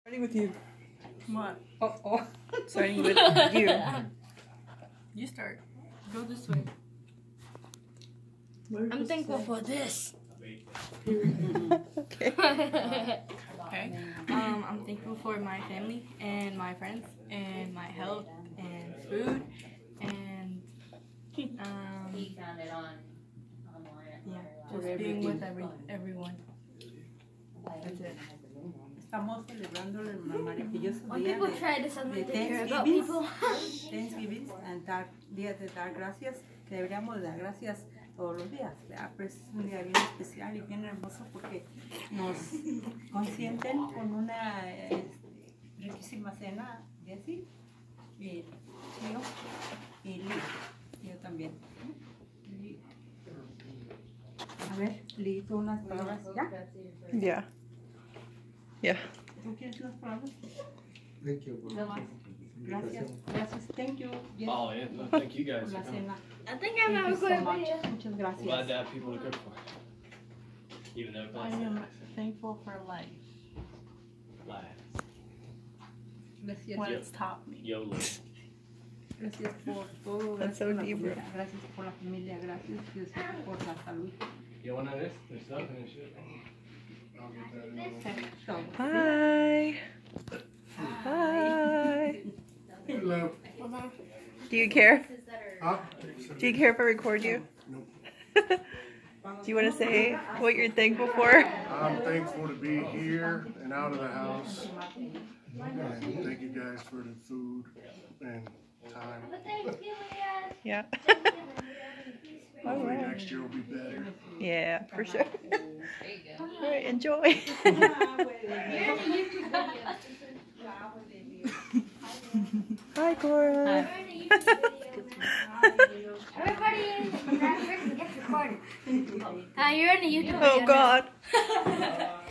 Starting with you. What? Oh. Starting with you. You start. Go this way. I'm thankful for this. Okay. Okay. I'm thankful for my family and my friends and my health and food and just being with everyone. That's it. Estamos celebrando el maravilloso When día people try to suddenly de care about Thanksgiving, people. Thanksgiving, día de dar gracias, que deberíamos dar gracias todos los días, ¿verdad? Pero es un día bien especial y bien hermoso porque nos consienten con una riquísima cena, Jessie, y yo, y Lee, yo también. Lee. A ver, Lee, tú unas palabras, ¿ya? Yeah. ¿Tú quieres unas palabras? Thank you. Gracias. Thank you. Yes. Oh, yeah. No, thank you guys. Por la cena. I think I'm Thank you so going much. to Muchas I'm glad gracias. to have people to cook for. Even though I am thankful for life. life. Gracias. What it's taught me. YOLO. Gracias por todo. That's Gracias so por la deep, bro. familia. Gracias por la familia. Gracias Dios por la salud. You want this? There's stuff and shit. So, Hi. Hi. Hello. Do you care? Huh? Do you care if I record you? Nope. Do you want to say what you're thankful for? I'm thankful to be here and out of the house. And thank you guys for the food and time. Yeah. Hopefully next year will be better. Yeah, for sure. All right, enjoy. Hi, Cora. Everybody gets recorded. You're in a YouTube video. Oh, God. now.